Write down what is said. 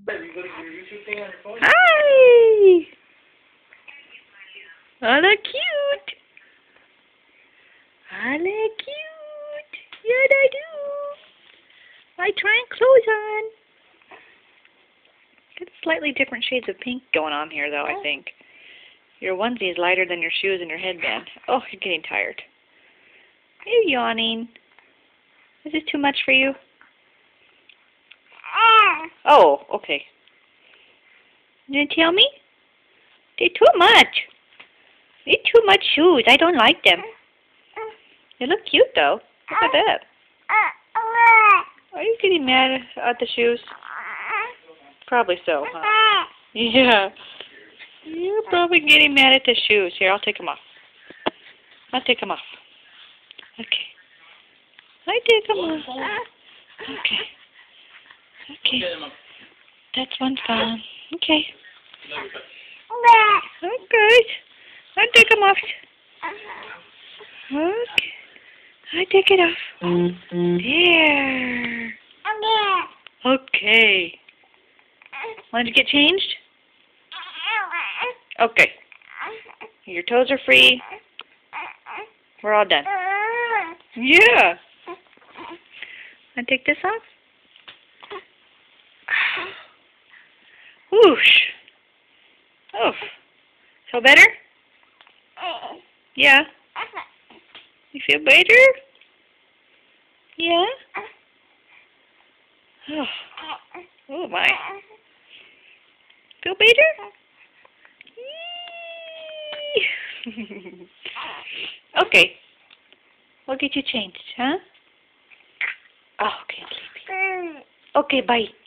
Hi! Oh, look cute! I look cute! Yeah, I do! My trying clothes on! Got slightly different shades of pink going on here, though, I think. Your onesie is lighter than your shoes and your headband. Oh, you're getting tired. Are you yawning? Is this too much for you? Oh, okay. You gonna tell me? They're too much. They're too much shoes. I don't like them. They look cute, though. Look at that. Are you getting mad at the shoes? Probably so, huh? Yeah. You're probably getting mad at the shoes. Here, I'll take them off. I'll take them off. Okay. I take them off. Okay. Okay. That's one fun. Okay. Okay. I take them off. Okay. I take it off. There. Okay. Want to get changed? Okay. Your toes are free. We're all done. Yeah. I take this off. Whoosh. Oh. Feel better? Yeah. You feel better? Yeah. Oh. Oh my. Feel better? Okay. We'll get you changed, huh? Oh, okay, sleepy. Okay, bye.